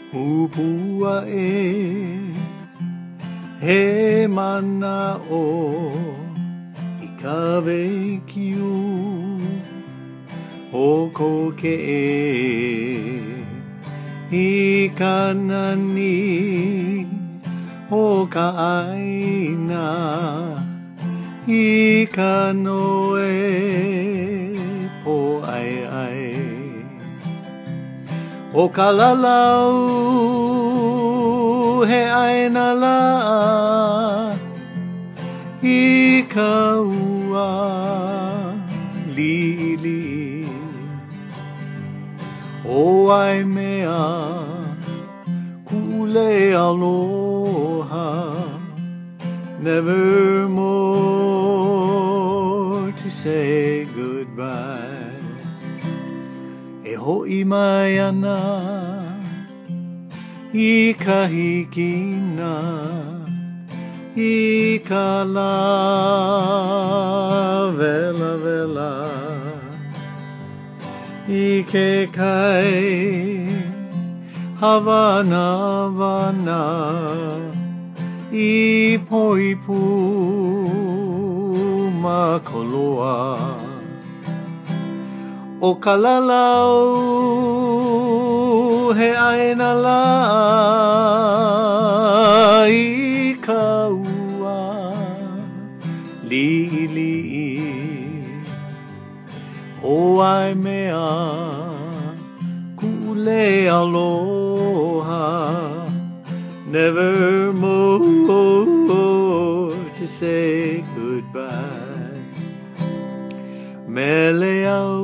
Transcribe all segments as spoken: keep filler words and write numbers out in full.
Upua e he mana o I ka wekiu Hoko ke e I ka nani O ka aina I ka noe po ai ai O ka lalau he aina la I ka ua li li O ai mea kule aloha Never more to say goodbye E ho'i mai ana I ka hikina I ka la vela vela I ke kai Havana Havana I poipu makoloa O ka lalau he aina la I ka ua li li O ai mea kule aloha Never more to say goodbye Mele au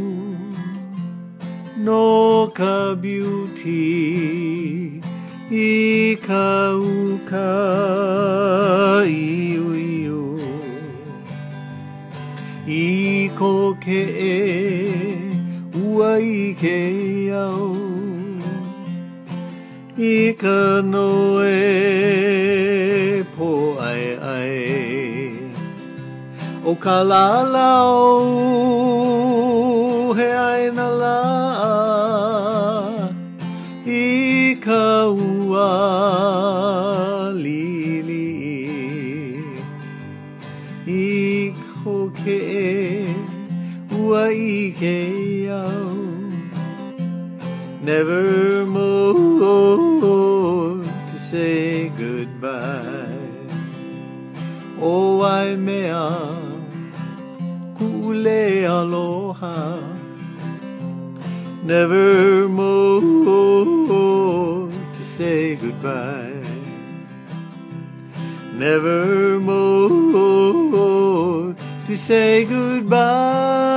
no ka beauty I ka uka iu iu I ko ke e ua I ke au I ka noe po ai ai O ka lalau he aina la I ka ua li li I ko ke e ua I ke au Never more to say goodbye O ai mea kule aloha Never more to say goodbye Never more to say goodbye